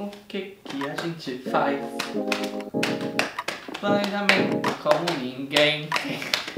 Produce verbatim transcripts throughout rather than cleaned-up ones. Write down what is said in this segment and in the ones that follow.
O que que a gente faz? Planejamento como ninguém tem.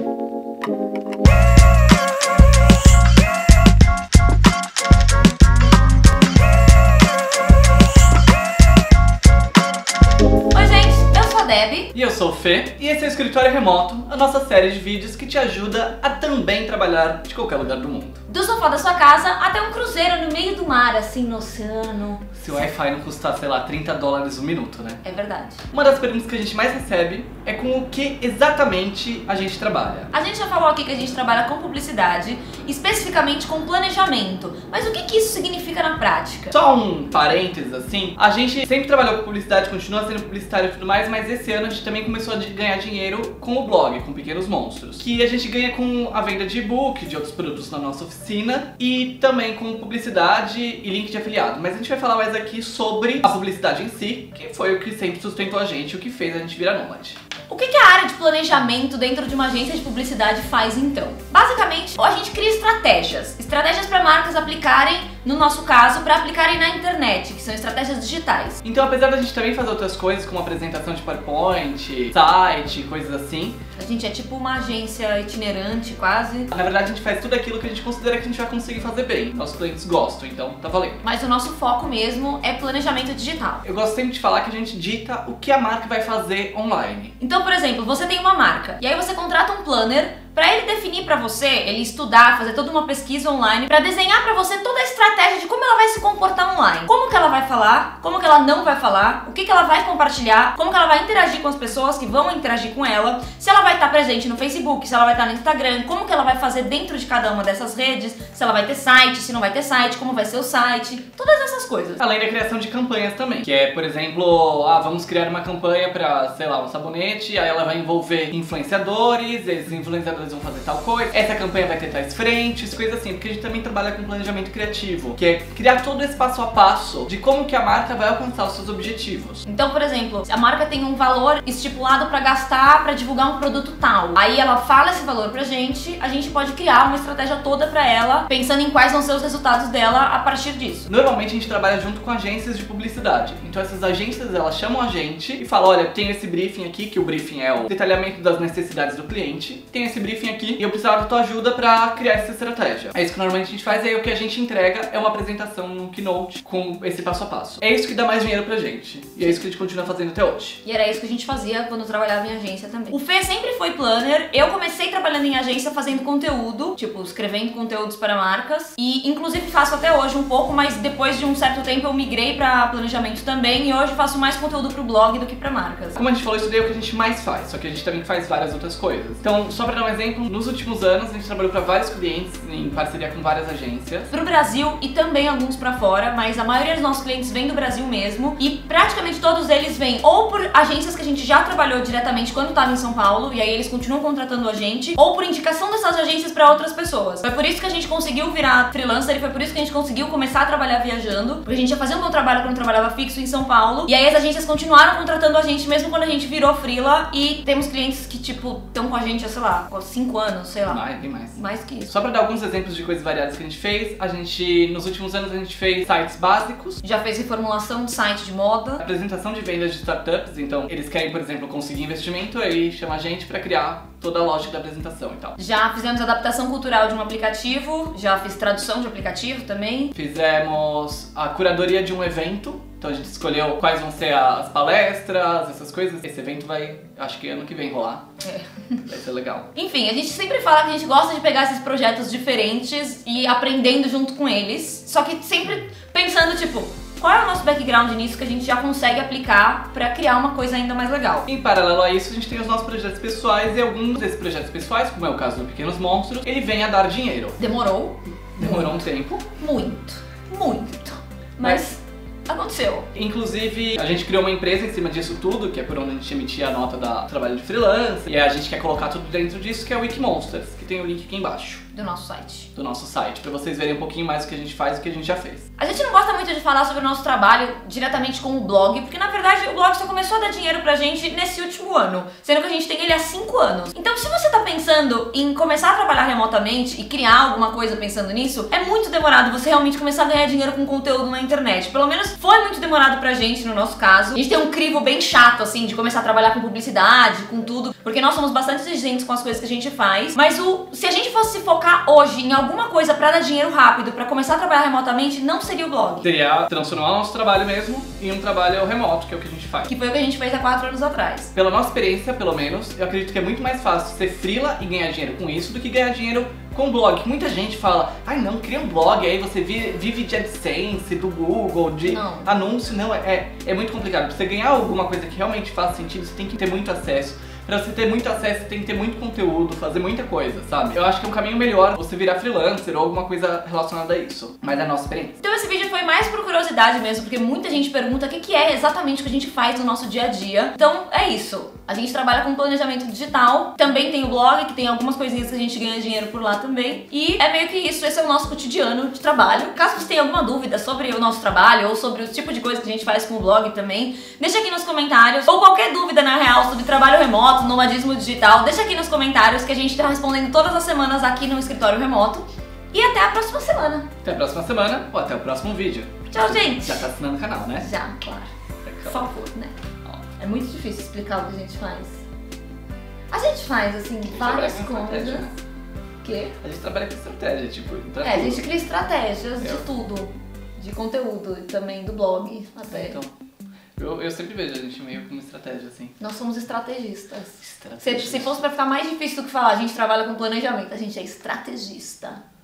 Oi gente, eu sou a Debbie. E eu sou o Fê, e esse é o Escritório Remoto, a nossa série de vídeos que te ajuda a também trabalhar de qualquer lugar do mundo. Do sofá da sua casa até um cruzeiro no meio do mar, assim, no oceano. Se o Wi-Fi não custar, sei lá, trinta dólares um minuto, né? É verdade. Uma das perguntas que a gente mais recebe é com o que exatamente a gente trabalha. A gente já falou aqui que a gente trabalha com publicidade, especificamente com planejamento. Mas o que que isso significa na prática? Só um parênteses assim, a gente sempre trabalhou com publicidade, continua sendo publicitário e tudo mais, mas esse ano a gente também começou a ganhar dinheiro com o blog, com Pequenos Monstros. Que a gente ganha com a venda de e-book, de outros produtos na nossa oficina e também com publicidade e link de afiliado. Mas a gente vai falar mais aqui sobre a publicidade em si, que foi o que sempre sustentou a gente, o que fez a gente virar nômade. O que que a área de planejamento dentro de uma agência de publicidade faz então? Basicamente, a gente cria estratégias. Estratégias para marcas aplicarem, no nosso caso, para aplicarem na internet, que são estratégias digitais. Então, apesar da gente também fazer outras coisas, como apresentação de PowerPoint, site, coisas assim, A gente é tipo uma agência itinerante, quase. na verdade a gente faz tudo aquilo que a gente considera que a gente vai conseguir fazer bem. Nossos clientes gostam, então tá valendo. Mas o nosso foco mesmo é planejamento digital. Eu gosto sempre de falar que a gente dita o que a marca vai fazer online. Então, por exemplo, você tem uma marca e aí você contrata um planner pra ele definir pra você, ele estudar, fazer toda uma pesquisa online, pra desenhar pra você toda a estratégia de como ela vai se comportar online. Como que ela vai falar, como que ela não vai falar, o que que ela vai compartilhar, como que ela vai interagir com as pessoas que vão interagir com ela, se ela vai estar presente no Facebook, se ela vai estar no Instagram, como que ela vai fazer dentro de cada uma dessas redes, se ela vai ter site, se não vai ter site, como vai ser o site, todas essas coisas. Além da criação de campanhas também, que é, por exemplo, ah, vamos criar uma campanha pra, sei lá, um sabonete, aí ela vai envolver influenciadores, esses influenciadores vão fazer tal coisa, essa campanha vai ter tais frentes, coisas assim, porque a gente também trabalha com planejamento criativo, que é criar todo esse passo a passo de como que a marca vai alcançar os seus objetivos. Então, por exemplo, se a marca tem um valor estipulado pra gastar pra divulgar um produto tal, aí ela fala esse valor pra gente, a gente pode criar uma estratégia toda pra ela, pensando em quais vão ser os resultados dela a partir disso. Normalmente a gente trabalha junto com agências de publicidade, então essas agências elas chamam a gente e falam, olha, tem esse briefing aqui, que o briefing é o detalhamento das necessidades do cliente, tem esse briefing aqui e eu precisava da tua ajuda pra criar essa estratégia. É isso que normalmente a gente faz, e aí o que a gente entrega é uma apresentação no Keynote com esse passo a passo. É isso que dá mais dinheiro pra gente, e é isso que a gente continua fazendo até hoje. E era isso que a gente fazia quando eu trabalhava em agência também. O Fê sempre foi planner, eu comecei trabalhando em agência fazendo conteúdo, tipo, escrevendo conteúdos para marcas, e inclusive faço até hoje um pouco, mas depois de um certo tempo eu migrei pra planejamento também, e hoje faço mais conteúdo pro blog do que pra marcas. Como a gente falou, isso daí é o que a gente mais faz, só que a gente também faz várias outras coisas. Então, só pra dar um exemplo, nos últimos anos a gente trabalhou pra vários clientes, em parceria com várias agências. Pro Brasil e também alguns pra fora, mas a maioria dos nossos clientes vem do Brasil mesmo, e praticamente todos eles vêm ou por agências que a gente já trabalhou diretamente quando estava em São Paulo, e aí eles continuam contratando a gente, ou por indicação dessas agências pra outras pessoas. Foi por isso que a gente conseguiu virar freelancer, e foi por isso que a gente conseguiu começar a trabalhar viajando, porque a gente já fazia um bom trabalho quando trabalhava fixo em São Paulo, e aí as agências continuaram contratando a gente mesmo quando a gente virou freela, e temos clientes que, tipo, estão com a gente há, sei lá, há cinco anos, sei lá. Mais, bem mais. Mais que isso. Só pra dar alguns exemplos de coisas variadas que a gente fez, a gente, nos últimos anos a gente fez sites básicos, Já fez reformulação de site de moda. apresentação de vendas de startups, então eles querem, por exemplo, conseguir investimento, aí chama a gente pra criar toda a lógica da apresentação e tal. Já fizemos adaptação cultural de um aplicativo, já fiz tradução de aplicativo também. Fizemos a curadoria de um evento, então a gente escolheu quais vão ser as palestras, essas coisas. Esse evento vai, acho que ano que vem rolar. É. Vai ser legal. Enfim, a gente sempre fala que a gente gosta de pegar esses projetos diferentes e aprendendo junto com eles, só que sempre pensando, tipo, qual é o nosso background nisso que a gente já consegue aplicar pra criar uma coisa ainda mais legal. Em paralelo a isso, a gente tem os nossos projetos pessoais, e alguns desses projetos pessoais, como é o caso do Pequenos Monstros, ele vem a dar dinheiro. Demorou? Demorou um tempo. Muito, muito. Mas aconteceu. Inclusive, a gente criou uma empresa em cima disso tudo, que é por onde a gente emitia a nota da trabalho de freelance, e a gente quer colocar tudo dentro disso, que é o Wiki Monsters, que tem o link aqui embaixo. do nosso site. Do nosso site, pra vocês verem um pouquinho mais o que a gente faz e o que a gente já fez. A gente não gosta muito de falar sobre o nosso trabalho diretamente com o blog, porque na verdade o blog só começou a dar dinheiro pra gente nesse último ano, sendo que a gente tem ele há cinco anos. Então se você tá pensando em começar a trabalhar remotamente e criar alguma coisa pensando nisso, é muito demorado você realmente começar a ganhar dinheiro com conteúdo na internet. Pelo menos foi muito demorado pra gente no nosso caso. A gente tem um crivo bem chato, assim, de começar a trabalhar com publicidade, com tudo, porque nós somos bastante exigentes com as coisas que a gente faz. Mas o, se a gente fosse se focar hoje em alguma coisa pra dar dinheiro rápido, pra começar a trabalhar remotamente, não seria o blog. Seria transformar o nosso trabalho mesmo em um trabalho remoto, que é o que a gente faz. Que foi o que a gente fez há quatro anos atrás. Pela nossa experiência, pelo menos, eu acredito que é muito mais fácil ser freela e ganhar dinheiro com isso do que ganhar dinheiro com blog. Muita gente fala, ai não, cria um blog, aí você vive de AdSense, do Google, de não. anúncio. Não, é, é muito complicado. Pra você ganhar alguma coisa que realmente faça sentido, você tem que ter muito acesso. Pra você ter muito acesso, você tem que ter muito conteúdo, fazer muita coisa, sabe? Eu acho que é um caminho melhor você virar freelancer ou alguma coisa relacionada a isso. Mas é a nossa experiência. Então esse vídeo foi mais por curiosidade mesmo, porque muita gente pergunta o que que é exatamente o que a gente faz no nosso dia a dia. Então é isso. A gente trabalha com planejamento digital, também tem o blog, que tem algumas coisinhas que a gente ganha dinheiro por lá também. E é meio que isso, esse é o nosso cotidiano de trabalho. Caso você tenha alguma dúvida sobre o nosso trabalho ou sobre o tipo de coisa que a gente faz com o blog também, deixa aqui nos comentários. Ou qualquer dúvida na real sobre trabalho remoto, nomadismo digital, deixa aqui nos comentários que a gente tá respondendo todas as semanas aqui no escritório remoto. E até a próxima semana. Até a próxima semana ou até o próximo vídeo. Tchau, gente. Já tá assinando o canal, né? Já, claro. Por favor, né? É muito difícil explicar o que a gente faz. A gente faz, assim, várias coisas. Né? Quê? A gente trabalha com estratégia, tipo... É, a gente cria estratégias eu. de tudo. De conteúdo e também do blog, até. Então, eu, eu sempre vejo a gente meio como estratégia, assim. Nós somos estrategistas. Estrategista. Se, se fosse pra ficar mais difícil do que falar, a gente trabalha com planejamento, a gente é estrategista.